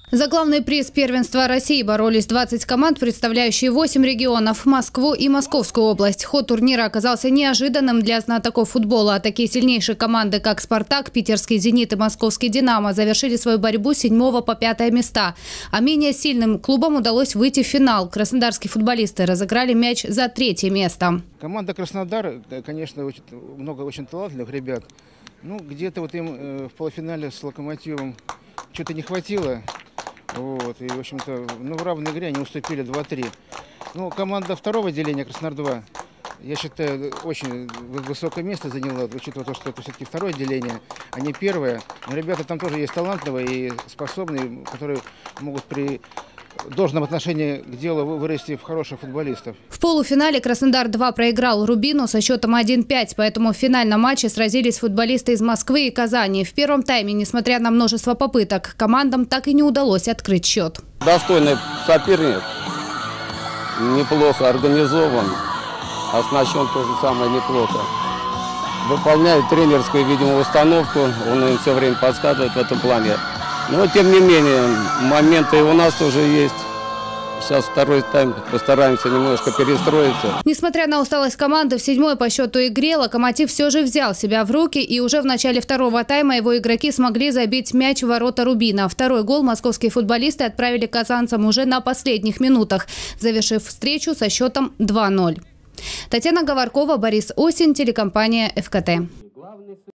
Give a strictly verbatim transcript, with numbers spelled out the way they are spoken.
За главный приз первенства России боролись двадцать команд, представляющие восемь регионов, Москву и Московскую область. Ход турнира оказался неожиданным для знатоков футбола. Такие сильнейшие команды, как «Спартак», питерский «Зенит» и московский «Динамо» завершили свою борьбу с седьмого по пятое места. А менее сильным клубам удалось выйти в финал. Краснодарские футболисты разыграли мяч за третье место. Команда «Краснодар», конечно, очень, много очень талантливых ребят. Ну, где-то вот им э, в полуфинале с «Локомотивом» что-то не хватило. Вот, и, в общем-то, ну, в равной игре они уступили два-три. Ну, команда второго отделения «Краснодар-два», я считаю, очень высокое место заняла, учитывая то, что это все-таки второе отделение, а не первое. Но ребята там тоже есть талантливые и способные, которые могут при должном отношении к делу вырасти в хороших футболистов. В полуфинале «Краснодар-два» проиграл «Рубину» со счетом один пять, поэтому в финальном матче сразились футболисты из Москвы и Казани. В первом тайме, несмотря на множество попыток, командам так и не удалось открыть счет. Достойный соперник, неплохо организован, оснащен тоже самое неплохо. Выполняет тренерскую, видимо, установку, он им все время подсказывает в этом плане. Но, тем не менее, моменты у нас тоже есть. Сейчас второй тайм, постараемся немножко перестроиться. Несмотря на усталость команды, в седьмой по счету игре «Локомотив» все же взял себя в руки. И уже в начале второго тайма его игроки смогли забить мяч в ворота «Рубина». Второй гол московские футболисты отправили казанцам уже на последних минутах, завершив встречу со счетом два ноль. Татьяна Говоркова, Борис Осин, телекомпания «ФКТ».